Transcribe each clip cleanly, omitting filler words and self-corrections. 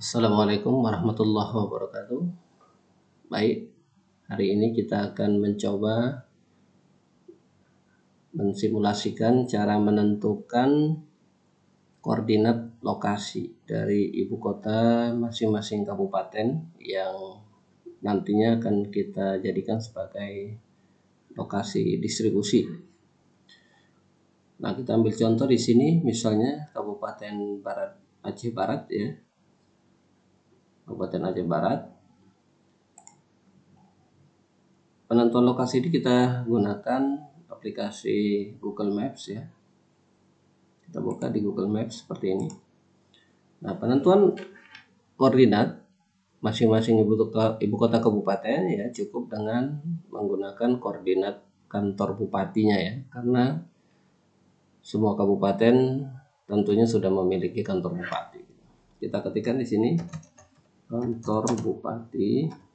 Assalamualaikum warahmatullahi wabarakatuh. Baik, hari ini kita akan mencoba mensimulasikan cara menentukan koordinat lokasi dari ibu kota masing-masing kabupaten yang nantinya akan kita jadikan sebagai lokasi distribusi. Nah, kita ambil contoh di sini, misalnya Kabupaten Aceh Barat ya. Kabupaten Aceh Barat. Penentuan lokasi ini kita gunakan aplikasi Google Maps ya. Kita buka di Google Maps seperti ini. Nah, penentuan koordinat masing-masing ibu kota kabupaten ya cukup dengan menggunakan koordinat kantor bupatinya ya, karena semua kabupaten tentunya sudah memiliki kantor bupati. Kita ketikkan di sini kantor bupati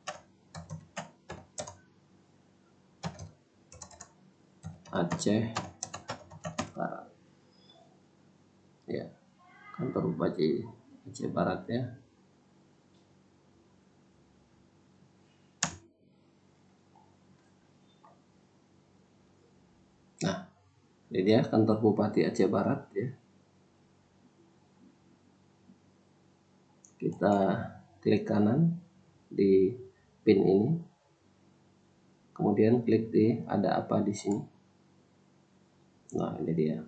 Aceh Barat ya, kantor bupati Aceh Barat ya. Nah, ini dia kantor bupati Aceh Barat ya. Kita klik kanan di pin ini, kemudian klik di ada apa di sini. Nah, ini dia.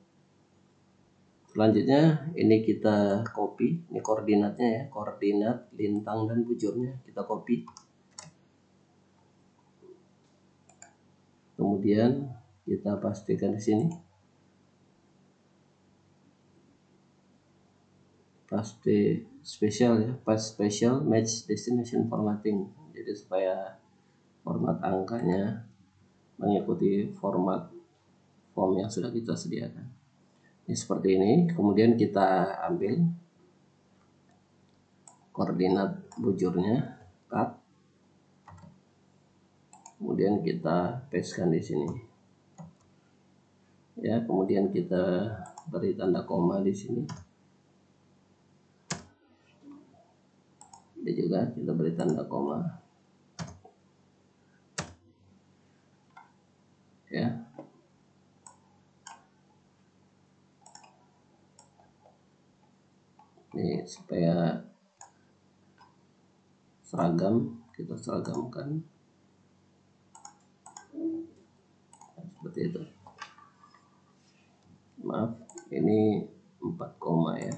Selanjutnya ini kita copy, ini koordinatnya ya, koordinat lintang dan bujurnya kita copy. Kemudian kita pastikan di sini. Paste spesial ya, paste special match destination formatting. Jadi supaya format angkanya mengikuti format form yang sudah kita sediakan. Ini seperti ini. Kemudian kita ambil koordinat bujurnya, cut. Kemudian kita pastekan di sini. Ya, kemudian kita beri tanda koma di sini. Ini juga kita beri tanda koma. Ya. Ini supaya seragam, kita seragamkan. Seperti itu. Maaf, ini 4 koma ya.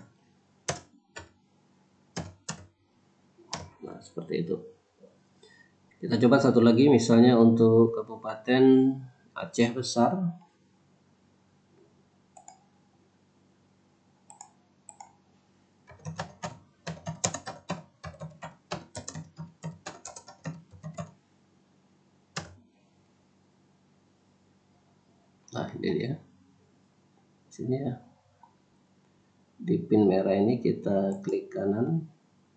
Nah, seperti itu. Kita coba satu lagi, misalnya untuk Kabupaten Aceh Besar. Nah, ini dia. Sini ya. Di pin merah ini kita klik kanan.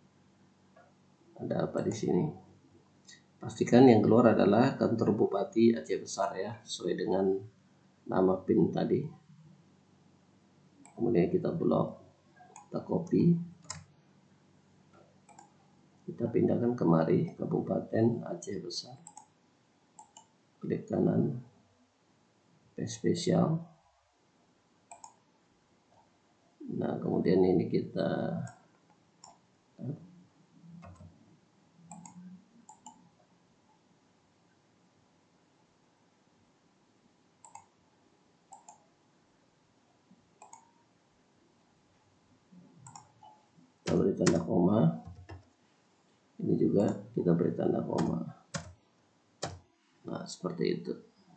Ada apa di sini? Pastikan yang keluar adalah kantor Bupati Aceh Besar ya, sesuai dengan nama pin tadi. Kemudian kita blok, kita copy, kita pindahkan kemari Kabupaten Aceh Besar. Klik kanan, paste spesial. Nah, kemudian ini kita beri tanda koma. Ini juga kita beri tanda koma. Nah, seperti itu.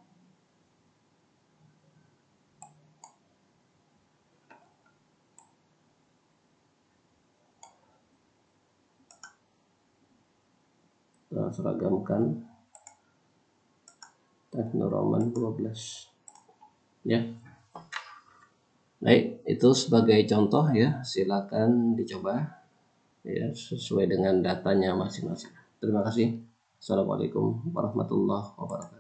Kita seragamkan Nur Roman 12 ya. Baik, itu sebagai contoh ya, silakan dicoba ya sesuai dengan datanya masing-masing. Terima kasih. Assalamualaikum warahmatullahi wabarakatuh.